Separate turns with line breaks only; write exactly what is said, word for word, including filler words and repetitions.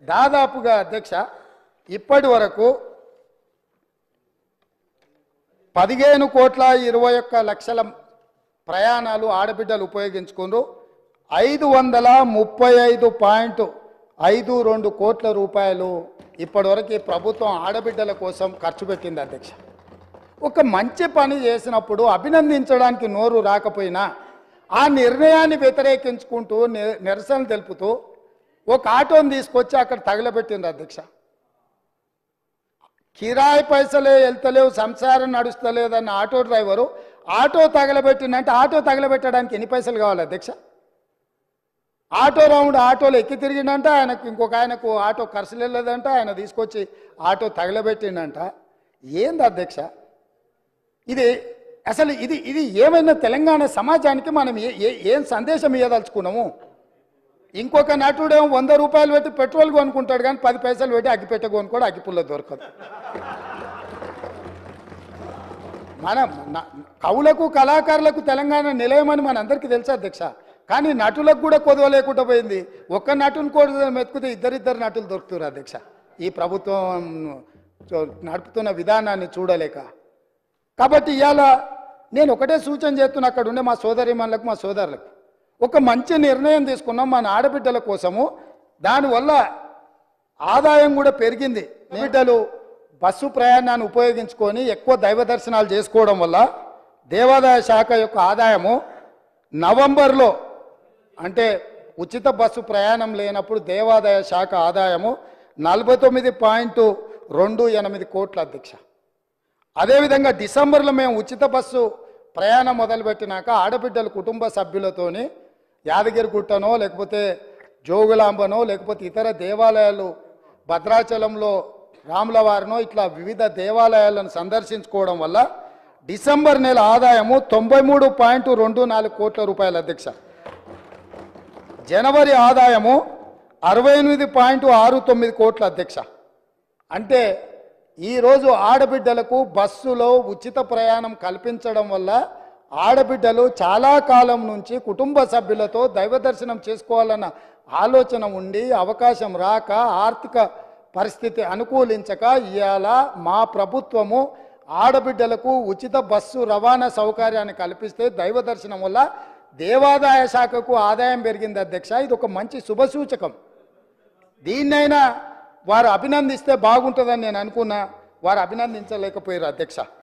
దాదాపుగా అధ్యక్ష ఇప్పటి వరకు పదిహేను కోట్ల ఇరవై ఒక్క లక్షల ప్రయాణాలు ఆడబిడ్డలు ఉపయోగించుకున్నారు. ఐదు వందల ముప్పై ఐదు పాయింట్ ఐదు రెండు కోట్ల రూపాయలు ఇప్పటివరకు ప్రభుత్వం ఆడబిడ్డల కోసం ఖర్చు పెట్టింది అధ్యక్ష. ఒక మంచి పని చేసినప్పుడు అభినందించడానికి నోరు రాకపోయినా ఆ నిర్ణయాన్ని వ్యతిరేకించుకుంటూ నిరసన తెలుపుతూ ఒక ఆటోని తీసుకొచ్చి అక్కడ తగలబెట్టింది అధ్యక్ష. కిరాయి పైసలే వెళ్తలేవు, సంసారం నడుస్తలేదన్న ఆటో డ్రైవరు ఆటో తగలబెట్టిందంటే ఆటో తగలబెట్టడానికి ఎన్ని పైసలు కావాలి అధ్యక్ష? ఆటో రౌండ్ ఆటోలో ఎక్కి తిరిగిందంట, ఆయనకు ఇంకొక ఆయనకు ఆటో ఖర్చు వెళ్ళలేదంట, ఆయన తీసుకొచ్చి ఆటో తగలబెట్టిందంట. ఏంది అధ్యక్ష ఇది? అసలు ఇది ఇది ఏమైనా తెలంగాణ సమాజానికి మనం ఏ ఏం సందేశం ఇవ్వదలుచుకున్నాము? ఇంకొక నటుడేమో వంద రూపాయలు పెట్టి పెట్రోల్ కొనుక్కుంటాడు, కానీ పది పైసలు పెట్టి అగ్గిపెట్ట కొనుక్కోడు, అగ్గిపుల్ల దొరకదు. మనం కవులకు కళాకారులకు తెలంగాణ నిలయమని మన అందరికీ తెలుసు అధ్యక్ష. కానీ నటులకు కూడా కొదవ లేకుండా పోయింది. ఒక్క నటుని కూడా మెతుకుతే ఇద్దరిద్దరు నటులు దొరుకుతారు అధ్యక్ష. ఈ ప్రభుత్వం నడుపుతున్న విధానాన్ని చూడలేక. కాబట్టి ఇవాళ నేను ఒకటే సూచన చేస్తున్నా, అక్కడ ఉండే మా సోదరిమణులకు మా సోదరులకు ఒక మంచి నిర్ణయం తీసుకున్నాం మన ఆడబిడ్డల కోసము. దానివల్ల ఆదాయం కూడా పెరిగింది. బిడ్డలు బస్సు ప్రయాణాన్ని ఉపయోగించుకొని ఎక్కువ దైవ దర్శనాలు చేసుకోవడం వల్ల దేవాదాయ శాఖ యొక్క ఆదాయము నవంబర్లో, అంటే ఉచిత బస్సు ప్రయాణం లేనప్పుడు దేవాదాయ శాఖ ఆదాయము నలభై తొమ్మిది పాయింట్ రెండు ఎనిమిది కోట్ల అధ్యక్ష. అదేవిధంగా డిసెంబర్లో మేము ఉచిత బస్సు ప్రయాణం మొదలుపెట్టినాక ఆడబిడ్డల కుటుంబ సభ్యులతోని యాదగిరిగుట్టనో లేకపోతే జోగులాంబనో లేకపోతే ఇతర దేవాలయాలు భద్రాచలంలో రాములవారినో ఇట్లా వివిధ దేవాలయాలను సందర్శించుకోవడం వల్ల డిసెంబర్ నెల ఆదాయము తొంభై మూడు పాయింట్ రెండు నాలుగు కోట్ల రూపాయల అధ్యక్ష. జనవరి ఆదాయము అరవై ఎనిమిది పాయింట్ ఆరు తొమ్మిది కోట్ల అధ్యక్ష. అంటే ఈరోజు ఆడబిడ్డలకు బస్సులో ఉచిత ప్రయాణం కల్పించడం వల్ల ఆడబిడ్డలు చాలా కాలం నుంచి కుటుంబ సభ్యులతో దైవ దర్శనం చేసుకోవాలన్న ఆలోచన ఉండి అవకాశం రాక ఆర్థిక పరిస్థితి అనుకూలించక ఇవాళ మా ప్రభుత్వము ఆడబిడ్డలకు ఉచిత బస్సు రవాణా సౌకర్యాన్ని కల్పిస్తే దైవ దర్శనం వల్ల దేవాదాయ శాఖకు ఆదాయం పెరిగింది అధ్యక్ష. ఇది ఒక మంచి శుభసూచకం. దీన్నైనా వారు అభినందిస్తే బాగుంటుందని నేను అనుకున్నా, వారు అభినందించలేకపోయారు అధ్యక్ష.